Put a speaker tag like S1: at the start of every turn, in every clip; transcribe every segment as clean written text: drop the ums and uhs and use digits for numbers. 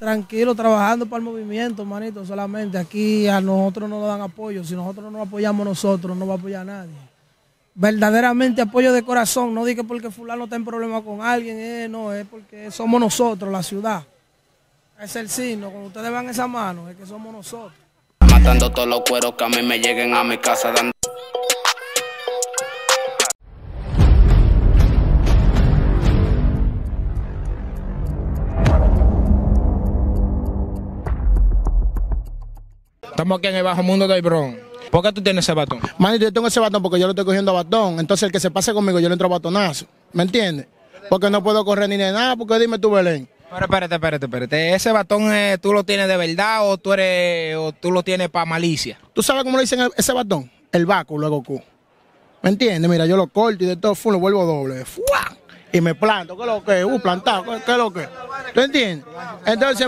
S1: Tranquilo, trabajando para el movimiento, manito, solamente. Aquí a nosotros no nos dan apoyo. Si nosotros no apoyamos nosotros, no va a apoyar a nadie. Verdaderamente apoyo de corazón, no diga porque fulano está en problema con alguien, no, es porque somos nosotros, la ciudad. Es el signo, cuando ustedes van esa mano, es que somos nosotros.
S2: Matando todos los cueros que a mí me lleguen a mi casa dando.
S3: Estamos aquí en el bajo mundo del Bronx. ¿Por qué tú tienes ese batón?
S4: Manito, yo tengo ese batón porque yo lo estoy cogiendo a batón. Entonces el que se pase conmigo yo le entro a batonazo. ¿Me entiendes? Porque no puedo correr ni de nada, porque dime tú, Belén.
S3: Pero espérate. ¿Ese batón tú lo tienes de verdad o tú lo tienes para malicia?
S4: ¿Tú sabes cómo le dicen ese batón? El Baco, luego Q. ¿Me entiendes? Mira, yo lo corto y de todo lo vuelvo doble. ¡Fua! Y me planto. ¿Qué es lo que? Plantado. ¿Qué es lo que? ¿Tú entiendes? Entonces,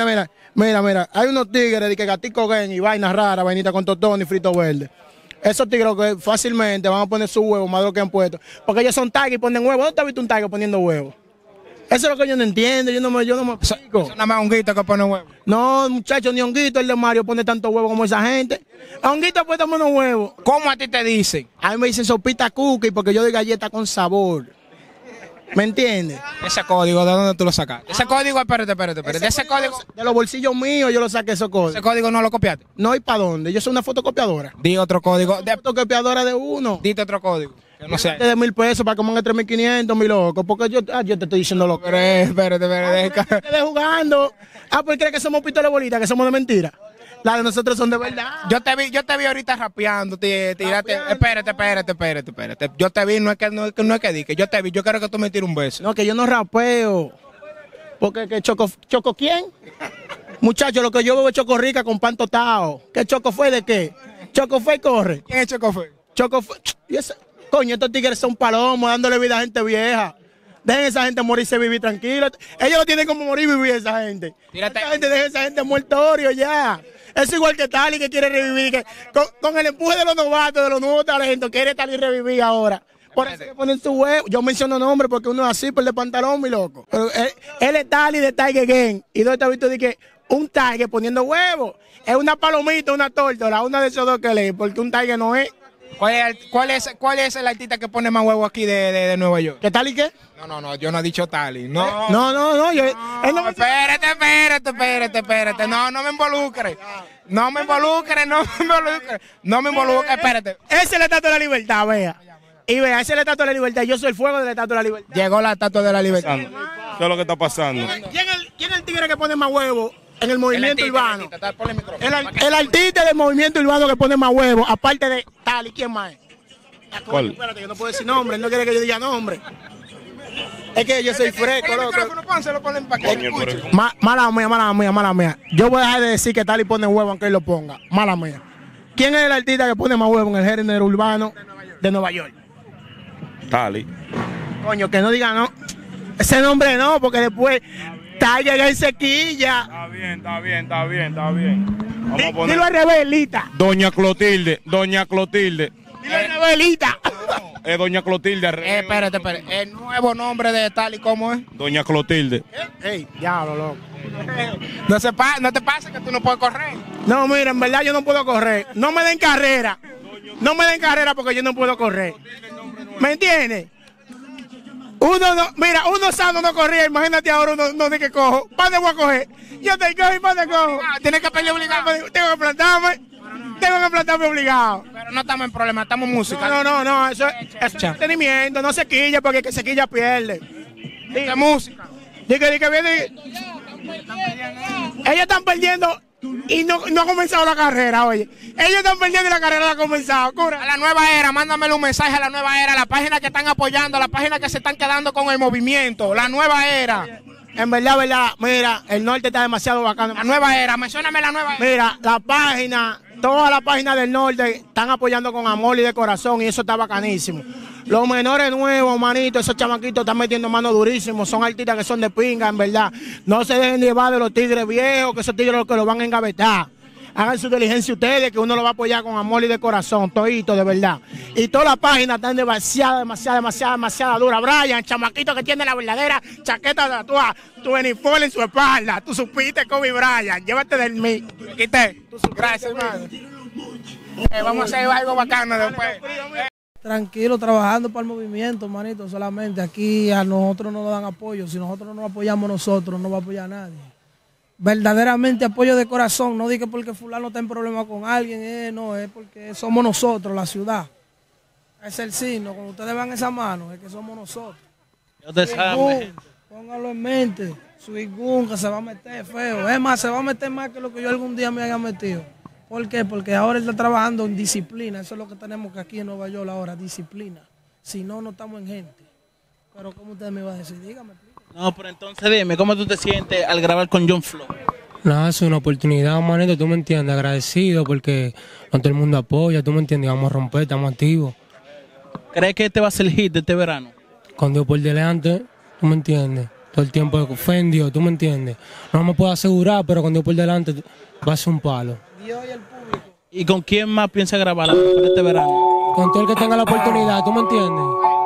S4: mira. Hay unos tigres de que gatico gen y vaina rara, vainita con totón y frito verde. Esos tigres que fácilmente van a poner su huevo más de lo que han puesto. Porque ellos son tigres y ponen huevos. ¿Dónde has visto un tigre poniendo huevos? Eso es lo que yo no entiendo, yo no me explico.
S3: Eso nada más honguito que pone huevo.
S4: No, muchachos, ni honguito el de Mario pone tanto huevo como esa gente. A honguito puede poner unos huevos.
S3: ¿Cómo a ti te dicen?
S4: A mí me dicen sopita cookie porque yo doy galleta con sabor. ¿Me entiendes?
S3: Ese código, ¿de dónde tú lo sacaste? Ese código, espérate. Ese código,
S4: de los bolsillos míos yo lo saqué esos códigos.
S3: ¿Ese código no lo copiaste?
S4: No, ¿y para dónde? Yo soy una fotocopiadora.
S3: Di otro código.
S4: Fotocopiadora de uno.
S3: Dite otro código. Que no sé.
S4: De 1,000 pesos para que pongan 3,500, mi loco. Porque yo te estoy diciendo loco.
S3: Espérate.
S4: De jugando. Pues crees que somos pistolas bolitas, que somos de mentira. Las de nosotros son de verdad.
S3: Yo te vi ahorita rapeando, tírate. Espérate. Yo te vi, no es que dique. Yo te vi, yo quiero que tú me tires un beso.
S4: No, que yo no rapeo. Porque que ¿Choco quién? Muchachos, lo que yo bebo es Choco Rica con pan tostado. ¿Qué Choco fue de qué? Choco fue y corre.
S3: ¿Quién es Choco fue?
S4: Choco fue. Coño, estos tigres son palomos, dándole vida a gente vieja. Dejen a esa gente morirse vivir tranquilo. Ellos no tienen como morir vivir esa gente. Dejen a esa gente muertorio ya. Es igual que Tali que quiere revivir. Que con el empuje de los novatos, de los nuevos talentos, quiere Tali revivir ahora. Por eso que ponen su huevo. Yo menciono nombres porque uno es así, por el de pantalón, mi loco. Pero él es Tali de Tiger Gang. Y ¿dónde te has visto de que un Tiger poniendo huevo? Es una palomita, una tórtola, una de esos dos que lee, porque un Tiger no es.
S3: ¿Cuál es el artista que pone más huevo aquí de Nueva York?
S4: ¿Qué Tali qué?
S3: No, yo no he dicho Tali. No. Espérate. No me involucres. No me involucres, espérate.
S4: Esa es la estatua de la libertad, vea. Y vea, esa es la estatua de la libertad. Yo soy el fuego de la estatua de la libertad.
S3: Llegó la estatua de la libertad.
S5: Eso es lo que está pasando.
S4: ¿Quién es el tigre que pone más huevo en el movimiento urbano? El artista del movimiento urbano que pone más huevo, aparte de Tali, ¿quién más es?
S5: ¿Cuál?
S4: Espérate, yo no puedo decir nombre, él no quiere que yo diga nombre. Es que yo soy fresco, loco. Mala mía. Yo voy a dejar de decir que Tali pone huevo aunque él lo ponga. Mala mía. ¿Quién es el artista que pone más huevo en el género urbano de Nueva York?
S5: Tali.
S4: Coño, que no diga no. Ese nombre no, porque después Tiger en sequilla.
S5: Está bien. Vamos a poner.
S4: Dilo al revés, Lita.
S5: Doña Clotilde.
S4: Dilo al revés, Lita.
S5: Es Doña Clotilde.
S3: Espérate. El nuevo nombre de Tali, ¿cómo es?
S5: Doña Clotilde.
S4: Ey, diablo, loco.
S3: No te pasa que tú no puedes correr.
S4: No, mira, en verdad yo no puedo correr. No me den carrera. No me den carrera porque yo no puedo correr. ¿Me entiendes? Uno sano no corría, imagínate ahora uno no de que cojo. ¿Para dónde voy a coger? Yo te cojo y ¿para dónde cojo?
S3: Tienes que pelear obligado.
S4: Tengo que plantarme obligado.
S3: Pero no estamos en problema, estamos en música.
S4: No, eso es entretenimiento, no se quilla porque el que se quilla pierde.
S3: ¿Qué música?
S4: Dice que viene. Ellos están perdiendo y no ha comenzado la carrera, oye. Ellos están perdiendo y la carrera no ha comenzado. Cura.
S3: A la nueva era, mándamele un mensaje a la nueva era, la página que están apoyando, la página que se están quedando con el movimiento, la nueva era.
S4: En verdad, mira, el norte está demasiado bacano.
S3: La nueva era, mencióname la nueva era.
S4: Mira, la página, todas las páginas del norte están apoyando con amor y de corazón y eso está bacanísimo. Los menores nuevos, manito, esos chamaquitos están metiendo mano durísimo, son artistas que son de pinga, en verdad. No se dejen llevar de los tigres viejos, que esos tigres los que los van a engavetar. hagan su diligencia ustedes, que uno lo va a apoyar con amor y de corazón, todito, de verdad. Y todas las páginas están demasiado dura. Brian, chamaquito que tiene la verdadera chaqueta tatuada, tu uniforme en su espalda. Tú supiste, Kobe Bryant, llévate del mí.
S3: Quité. Gracias, hermano. Vamos a hacer algo bacano después.
S1: Tranquilo, trabajando para el movimiento, manito, solamente. Aquí a nosotros no nos dan apoyo. Si nosotros no apoyamos nosotros, no va a apoyar nadie. Verdaderamente apoyo de corazón. No diga porque fulano está en problema con alguien, no, es porque somos nosotros, la ciudad. Es el signo. Cuando ustedes vean esa mano, es que somos nosotros. Póngalo en mente. Suigun, que se va a meter feo. Es más, se va a meter más que lo que yo algún día me haya metido. ¿Por qué? Porque ahora él está trabajando en disciplina. Eso es lo que tenemos que aquí en Nueva York ahora, disciplina. Si no, no estamos en gente. Pero ¿cómo usted me va a decir? Dígame.
S6: No, pero entonces dime, ¿cómo tú te sientes al grabar con John Flow?
S7: Nada, es una oportunidad, manito, tú me entiendes, agradecido porque no todo el mundo apoya, tú me entiendes, vamos a romper, estamos activos.
S6: ¿Crees que este va a ser el hit de este verano?
S7: Con Dios por delante, tú me entiendes, todo el tiempo ofendido, tú me entiendes. No me puedo asegurar, pero con Dios por delante va a ser un palo.
S1: Dios y el público.
S6: ¿Y con quién más piensa grabar este verano?
S7: Con todo el que tenga la oportunidad, tú me entiendes.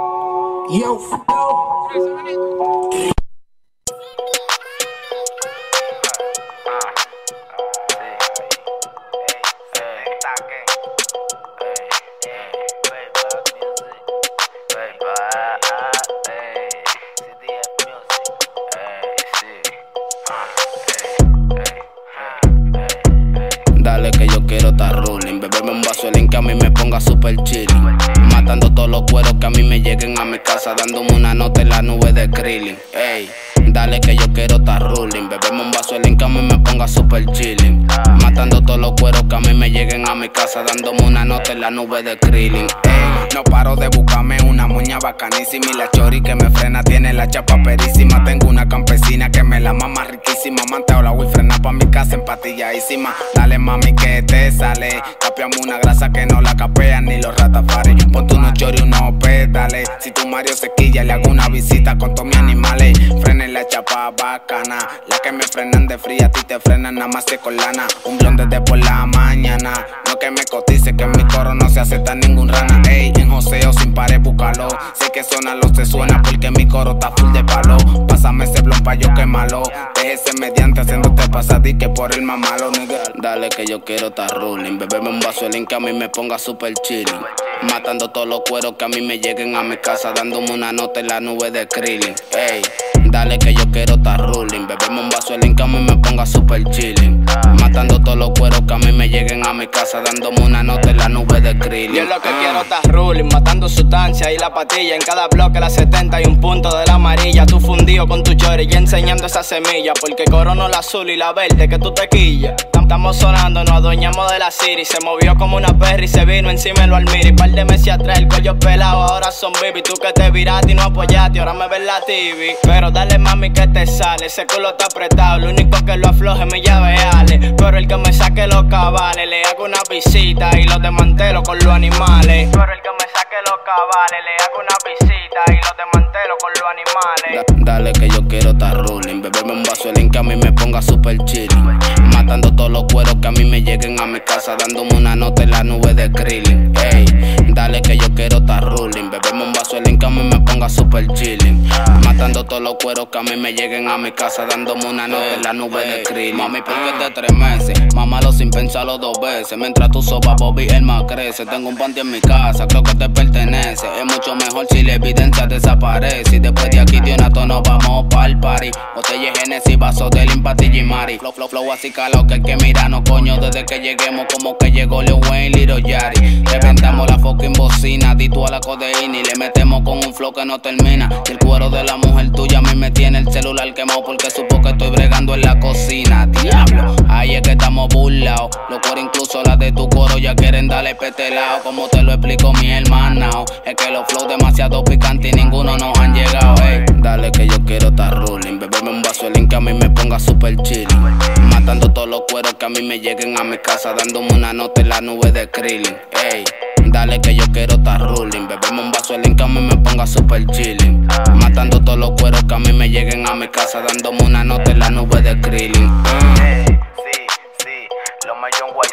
S2: Dale que yo quiero estar ruling, beberme un vaso de que a mí me ponga super chilling. Matando todos los cueros que a mí me lleguen a mi casa, dándome una nota en la nube de Krillin. Ey, dale que yo quiero estar ruling, beberme un vaso de que a mí me ponga super chilling. Matando todos los cueros que a mí me lleguen a mi casa, dándome una nota en la nube de Krillin. Ey, no paro de buscarme una moña bacanísima y la chori que me frena tiene la chapa perísima. Tengo una campesina que me la mama riquísima, manteo la voy frena pa' mi casa empatilladísima. Dale mami que te sale, capiamos una grasa que no la capean ni los ratafares. Ponte unos chori, unos pédales, si tu Mario se quilla le hago una visita con todos mis animales. Frenen la chapa bacana, la que me frenan de fría, a ti te frenan nada más que con lana. Un blon desde por la mañana, no que me cotice que en mi coro no se acepta ningún rana. Ey, en joseo sin pares búscalo, sé que sonalo se suena porque mi coro está full de palo. Pásame ese blon pa' yo quemarlo, déjese mediante haciéndote pasadique por el más malo, nigga. Dale que yo quiero estar ruling, beberme un vaso de que a mí me ponga super chilling. Matando todos los cueros que a mí me lleguen a mi casa, dándome una nota en la nube de Krillin. Ey, dale que yo quiero estar ruling, beberme un vaso de que a mí me ponga super chilling. Matando todos los cueros que a mí me lleguen a mi casa, dándome una nota en la nube de Krillin.
S8: Yo lo que quiero estar ruling, matando sustancia y la patilla. En cada bloque la 70 y un punto de la amarilla. Tú fundido con tu chori y enseñando esa semilla, porque corono la azul y la verde que tú te quillas. Estamos sonando, nos adueñamos de la city. Se movió como una perra y se vino encima de lo almiri. Par de meses atrás el collo pelado, ahora son baby. Tú que te viraste y no apoyaste, ahora me ves la TV. Pero dale mami que te sale, ese culo está apretado. Lo único que lo afloje es mi llave Ale. Pero el que me saque los cabales, le hago una visita y los desmantelo con los animales. Pero el que me saque los cabales, le hago una visita y los desmantelo con los animales.
S2: Dale que yo quiero estar ruling, beberme un vaso de que a mí me ponga super chilling. Matando todos los cueros que a mí me lleguen a mi casa, dándome una nota en la nube de Krillin. Ey, dale que yo quiero estar ruling, beberme un vaso de que a mí me ponga super chilling. Matando todos los cueros que a mí me lleguen a mi casa, dándome una nota en la nube de Krillin. Mami, ¿por qué de 3 meses? Mámalo sin pensarlo 2 veces. Mientras tú sopas, Bobby, el más crece. Tengo un panty en mi casa, creo que te pertenece. Es mucho mejor si la evidencia desaparece. Y después de aquí de una tono vamos pa'l party. Botella Genesis, vaso de Limpatilla y Mari. Flow así calado que el que mira no coño. Desde que lleguemos como que llegó Lil Wayne, Little Yari. Reventamos la fucking bocina, dito a la codeína y le metemos con un flow que no termina. Y el cuero de la mujer tuya a mí me tiene el celular quemado porque supo que estoy bregando en la cocina. Diablo, ahí es que estamos burlados. Los cueros incluso las de tu coro ya quieren darle petelao. Como te lo explico mi hermana, es que los flows demasiado picantes y ninguno nos han llegado. Ey, dale que yo quiero estar ruling, beberme un vaso de que a mí me ponga super chilling. Matando todos los cueros que a mí me lleguen a mi casa, dándome una nota en la nube de Krillin. Ey, dale que yo quiero estar ruling, beberme un vaso de que a mí me ponga super chilling. Matando todos los cueros que a mí me lleguen a mi casa, dándome una nota en la nube de Krillin.
S8: Sí, los John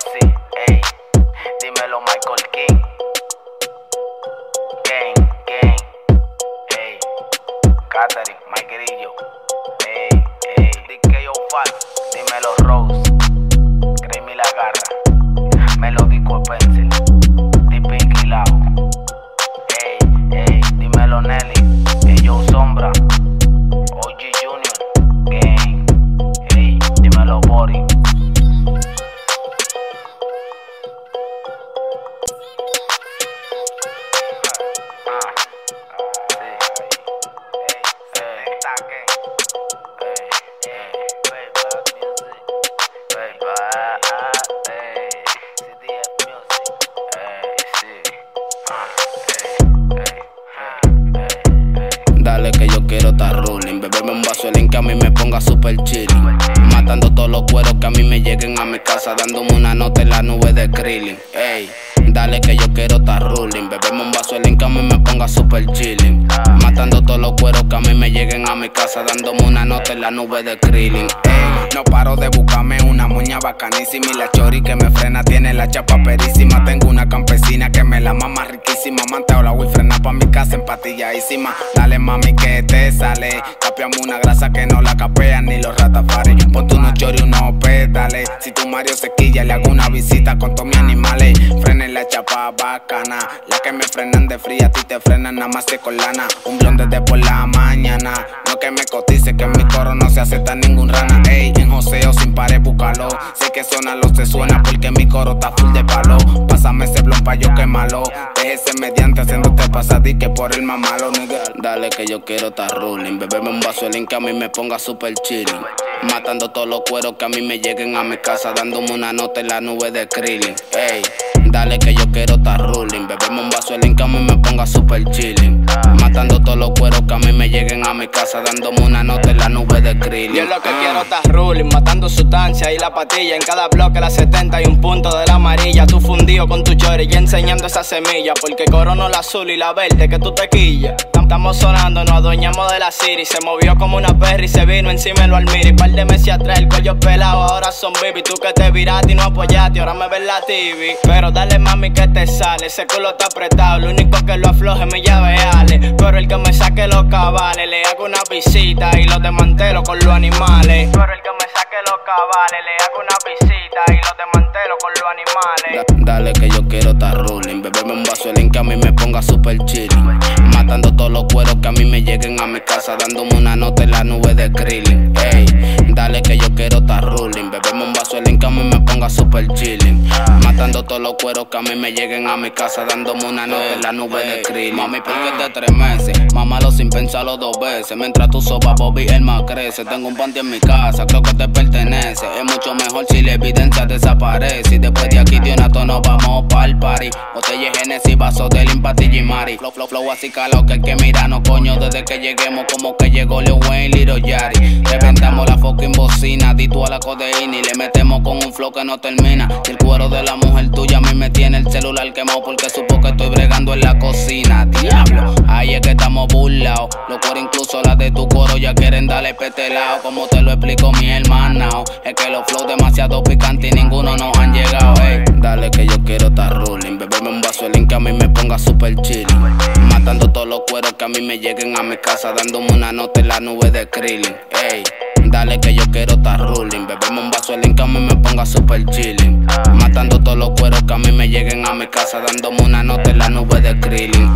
S2: ponga super chilling. Matando todos los cueros que a mí me lleguen a mi casa, dándome una nota en la nube de Krillin. Ey, dale que yo quiero estar ruling. Bebeme un vaso de Inca y me ponga super chilling. Matando todos los cueros que a mí me lleguen a mi casa, dándome una nota en la nube de Krillin. Ey, no paro de buscarme una moña bacanísima y la chori que me frena tiene la chapa perísima. Tengo una campesina que me la mama riquísima. Manteo la voy frena pa' mi casa empatilladísima. Dale mami que te sale. Capiamos una grasa que no la capean ni los ratafares. Ponte unos chori, unos pétales. Si tu Mario se quilla, le hago una visita con todos mis animales. Frenen la chapa bacana. La que me frenan de fría, a ti te frenan nada más que con lana. Un blon desde por la mañana. No que me cotice, que en mi coro no se acepta ningún rana. Ey, en joseo sin pared, búscalo. Sé que suena lo se suena porque mi coro está full de palo. Pásame ese blon pa' yo quemarlo. Déjese mediante haciéndote pasar que por el más malo, nigga. Dale que yo quiero estar ruling. Bebeme un vaso de Inca, a mí me ponga super chilling. Matando todos los cueros que a mí me lleguen a mi casa, dándome una nota en la nube de Krillin. Ey, dale que yo quiero estar ruling. Bebeme un vaso de Inca, a mí me ponga super chilling. Matando todos los cueros que a mí me lleguen a mi casa, dándome una nota en la nube de Krillin.
S8: Yo lo que quiero estar ruling, matando sustancia y la patilla. En cada bloque la 70 y un punto de la amarilla. Tú fundido con tu chori y enseñando esa semilla. Porque corono la azul y la verde que tú te quillas. Estamos sonando, nos adueñamos de la city. Se movió como una perra y se vino encima lo almiri. Par de meses atrás el cuello pelado, ahora son baby. Tú que te viraste y no apoyaste, ahora me ves la TV. Pero dale mami que te sale, ese culo está apretado. Lo único que lo afloje mi llave ale. Pero el que me saque los cabales, le hago una visita y los desmantelo con los animales. Pero el que me saque los cabales, le hago una visita y los desmantelo con los animales.
S2: Dale que yo quiero estar ruling. Bebeme un vaso de Inca, a mí me ponga super chilling. Matando todos los cueros que a mí me lleguen a mi casa, dándome una nota en la nube de Krillin. Ey, dale que yo quiero estar ruling. Bebeme un vaso de Inca, a mí me ponga super chilling. Matando todos los cueros que a mí me lleguen a mi casa, dándome una nota en la nube de Krillin. Mami, porque de 3 meses, mámalo sin pensarlo 2 veces. Mientras tú sopas, Bobby, el más crece. Tengo un panty en mi casa, creo que te pertenece. Es mucho mejor si la evidencia desaparece. Y después de aquí de una tono vamos pa'l party. Botella Genesis, vaso de Limpatilla y Mari. Flow así calado que el que mira no coño. Desde que lleguemos como que llegó Lil Wayne, Little Yari. Reventamos la fucking bocina, dito a la codeína. Y le metemos con un flow que no termina. Y el cuero de la mujer tuya a mí me tiene el celular quemado porque supo que estoy bregando en la cocina. Diablo, ahí es que estamos burlados. Los coros incluso las de tu coro ya quieren darle petelao. Como te lo explico mi hermano, es que los flows demasiado picantes y ninguno nos han llegado. Ey, dale que yo quiero estar ruling. Bebeme un vaso de Inca, a mí me ponga super chilling. Matando todos los cueros que a mí me lleguen a mi casa, dándome una nota en la nube de Krillin. Ey, dale que yo quiero estar ruling. Bebeme un vaso de Inca, a mí me ponga super chilling. Matando todos los cueros que a mí me lleguen a mi casa, dándome una nota en la nube de Krillin.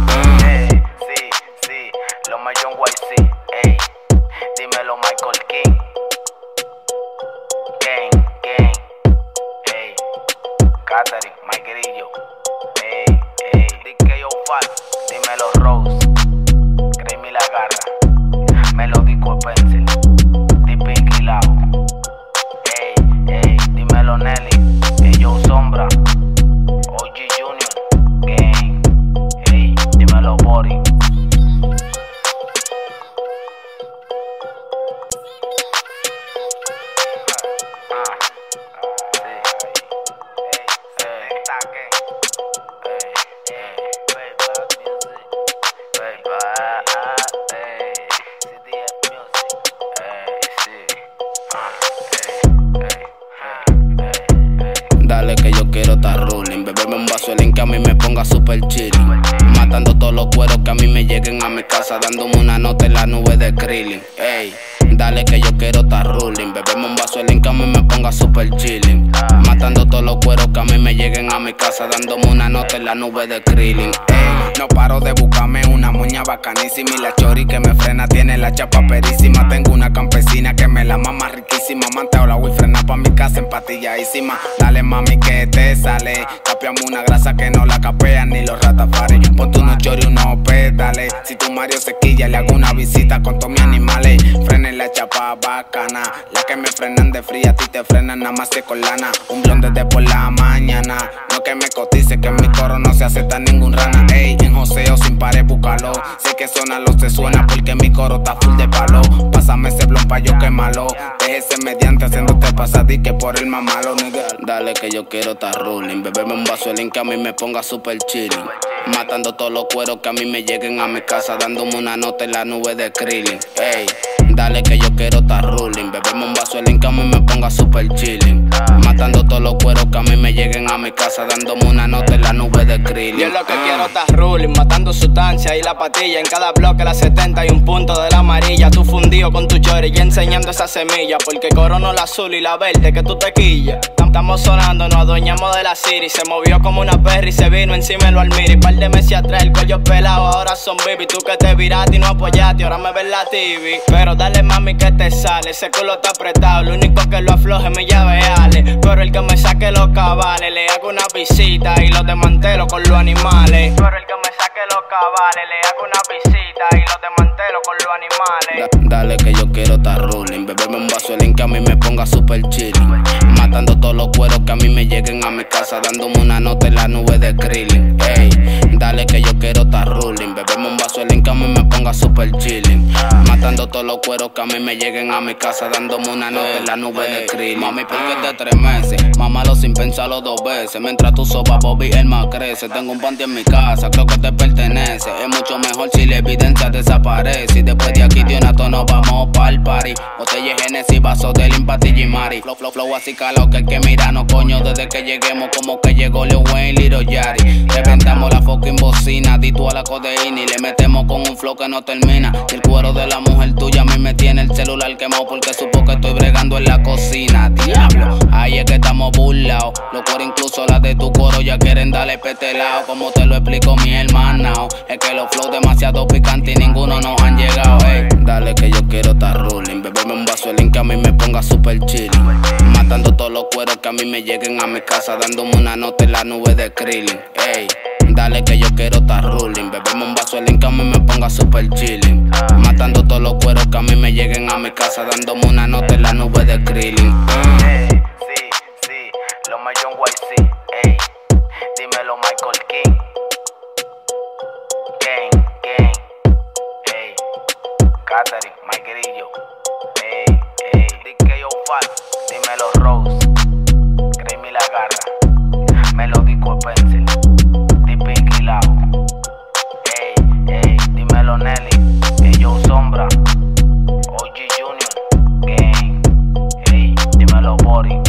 S8: Sí, lo más John YC, ey, dímelo Michael King. Gang, ey, Catherine, Mike Grillo, ey, DKO Fat, dímelo Rose, Créeme la garra, Melódico Pencil, Deep Pinky Lao, ey, dímelo Nelly, Joe Sombra, OG Junior, gang, ey, dímelo Bori.
S2: Dale que yo quiero estar ruling. Bebeme un vaso de Inca, a mí me ponga super chilling. Matando todos los cueros que a mí me lleguen a mi casa, dándome una nota en la nube de Krillin. Ey, dale que yo quiero estar ruling. Bebeme un vaso de Inca, a mí me ponga super chilling. Matando todos los cueros que a mí me lleguen a mi casa, dándome una nota en la nube de Krillin. Ey, no paro de buscarme una moña bacanísima y la chori que me frena tiene la chapa perísima. Tengo una campesina que me la mama riquísima. Manteo la voy frena pa' mi casa empatilladísima. Dale mami que te sale. Capiamos una grasa que no la capean ni los ratafares. Ponte unos chori, unos pétales. Si tu Mario se quilla, le hago una visita con todos mis animales. Frenen la chapa chapa bacana. La que me frenan de fría, a ti te frenan nada más que con lana. Un blon desde por la mañana. No que me cotice, que en mi coro no se acepta ningún rana. Ey, en joseo sin pared, búscalo. Sé que suena lo se suena porque mi coro está full de palo. Pásame ese blon pa' yo quemarlo. Déjese mediante haciéndote pasar que por el mamalo, nigga. Dale que yo quiero estar ruling. Bebeme un vaso de que a mí me ponga super chilling. Matando todos los cueros que a mí me lleguen a mi casa, dándome una nota en la nube de Krillin. Ey, dale que yo quiero estar ruling. Bebeme un vaso de que a mí me ponga super chilling. Matando todos los cueros que a mí me lleguen a mi casa, dándome una nota en la nube de Krillin.
S8: Yo lo que quiero estar ruling, matando sustancia y la patilla. En cada bloque la 70 y un punto de la amarilla. Tú fundido con tu chore y enseñando esa semilla. Porque corono la azul y la verde que tú te quillas. Estamos sonando, nos adueñamos de la city. Se movió como una perra y se vino encima lo almiri. Par de meses atrás el cuello pelado, ahora son baby. Tú que te viraste y no apoyaste, ahora me ves la TV. Pero dale mami que te sale, ese culo está apretado. Lo único que lo afloje mi llave ale. Pero el que me saque los cabales, le hago una visita y los desmantelo con los animales. Pero el que me saque los cabales, le hago una visita y los desmantelo con los animales.
S2: Dale que yo quiero estar ruling. Bebeme un vaso de que a mí me ponga super chilling. Matando todos los cueros que a mí me lleguen a mi casa, dándome una nota en la nube de Krillin. Ey, dale que yo quiero estar ruling. Bebeme un vaso de que a mí me ponga super chilling. Matando todos los cueros que a mí me lleguen a mi casa, dándome una nota en la nube de Krillin. Mami, ¿por qué de 3 meses? Mámalo sin pensarlo 2 veces. Mientras tú sopas, Bobby, el más crece. Tengo un panty en mi casa, creo que te pertenece. Es mucho mejor si la evidencia desaparece. Y después de aquí de una tono vamos pa'l party. Botella Genesis, vaso de Limpatilla y Mari. Flow así calado que el que mira no coño. Desde que lleguemos como que llegó Lil Wayne, Little Yari. Reventamos la fucking bocina, dito a la codeína. Y le metemos con un flow que no termina. Y el cuero de la mujer tuya a mí me tiene el celular quemado porque supo que estoy bregando en la cocina. Diablo, ahí es que estamos burlados. Los cueros incluso las de tu coro ya quieren darle petelao. Como te lo explico mi hermano, es que los flows demasiado picantes y ninguno nos han llegado. Ey, dale que yo quiero estar ruling. Bebeme un vaso de que a mí me ponga super chilling. Matando todos los cueros que a mí me lleguen a mi casa, dándome una nota en la nube de Krillin. Ey, dale que yo quiero estar ruling. Bebeme un vaso de que a mí me ponga super chilling. Matando todos los cueros que a mí me lleguen a mi casa, dándome una nota en la nube de Krillin. Sí, lo más John YC. Ey, dímelo Michael King. Gang, ey, Catherine, Mike Grillo. Ey, DKO Fat, dímelo Rose. Créeme la garra, melódico pencil. Pinky Lao. Ey, dímelo Nelly. Yo Sombra. OG Junior. Gang. Ey, dímelo Bori.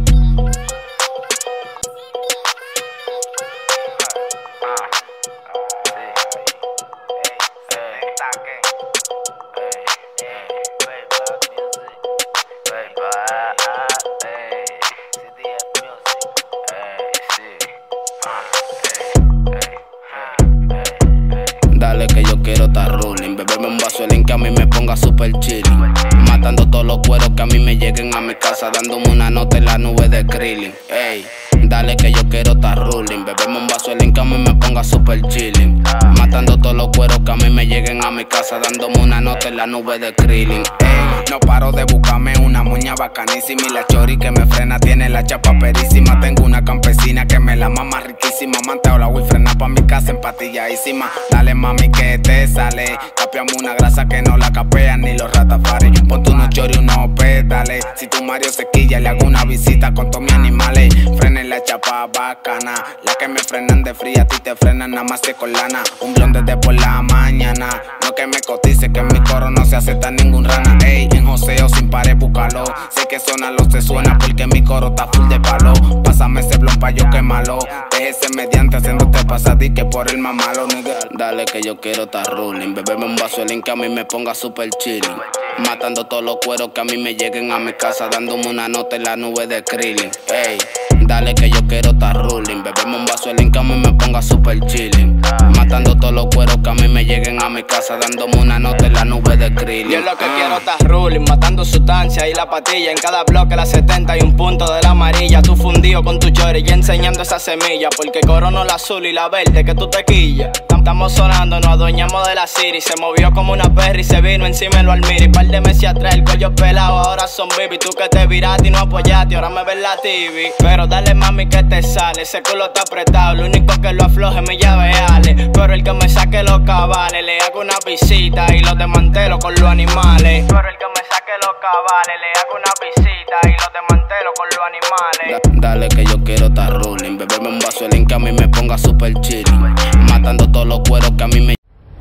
S2: Dale que yo quiero estar ruling. Bebeme un vaso de que a mí me ponga super chilling. Matando todos los cueros que a mí me lleguen a mi casa, dándome una nota en la nube de Krillin. Ey, dale que yo quiero estar ruling. Bebeme un vaso de que a mí me ponga super chilling. Matando todos los cueros que a mí me lleguen a mi casa, dándome una nota en la nube de Krillin. Ey, no paro de buscarme una muña bacanísima. Y la chori que me frena tiene la chapa perísima. Tengo una campesina que me la mama riquísima. Manteo la voy frena pa' mi casa empatilladísima. Dale mami que te sale. Capiamos una grasa que no la capean ni los ratafares. Ponte unos chori, unos pédales. Si tu Mario se quilla, le hago una visita con todos mis animales. Frenen la chapa bacana. La que me frenan de fría, a ti te frenan nada más que con lana. Un blon desde por la mañana. No que me cotice, que en mi coro no se acepta ningún rana. Ey, en joseo sin pared, búscalo. Sé que suena lo se suena porque mi coro está full de palo. Pásame ese blon pa' yo quemarlo. Déjese mediante haciéndote pasar que por el mamalo, nigga. Dale que yo quiero estar ruling. Bebeme un vaso de que a mí me ponga super chilling. Matando todos los cueros que a mí me lleguen a mi casa, dándome una nota en la nube de Krillin. Ey, dale que yo quiero estar ruling. Bebeme un vaso de cama y me ponga super chilling. Matando todos los cueros que a mí me lleguen a mi casa, dándome una nota en la nube de Krillin.
S8: Yo lo que quiero estar ruling, matando sustancia y la patilla. En cada bloque la 70 y un punto de la amarilla. Tú fundido con tu chori y enseñando esa semilla. Porque corono la azul y la verde que tú te quillas. Estamos sonando, nos adueñamos de la city. Se movió como una perra y se vino encima de lo almiri. Par de meses atrás el collo pelado, ahora son baby. Tú que te viraste y no apoyaste, ahora me ves la TV. Pero dale mami que te sale, ese culo está apretado. Lo único que lo afloje es mi llave Ale. Pero el que me saque los cabales, le hago una visita y los desmantelo con los animales. Pero el que me saque los cabales, le hago una visita y los desmantelo con los animales.
S2: Dale que yo quiero estar ruling. Beberme un vaso de que a mí me ponga super chilling. Matando todos los cueros que a mí me...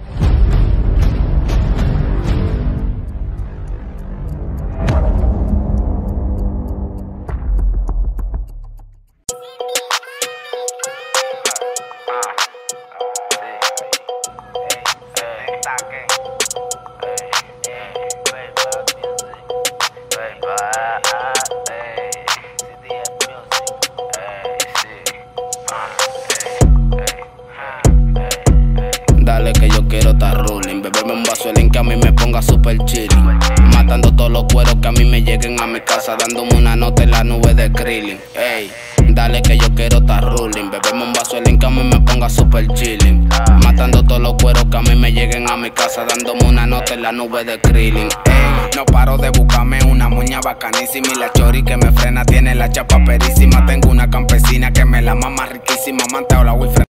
S2: Dale que yo quiero estar ruling. Beberme un vaso de que a mí me ponga super chilling. Matando todos los cueros que a mí me lleguen a mi casa, dándome una nota en la nube de Krillin. Ey, dale que yo quiero estar ruling. Beberme un vaso de que a mí me ponga super chilling. Matando todos los cueros que a mí me lleguen a mi casa, dándome una nota en la nube de Krillin. Ey, no paro de buscarme una muña bacanísima. Y la chori que me frena tiene la chapa perísima. Tengo una campesina que me la mama riquísima. Manteo la wifi.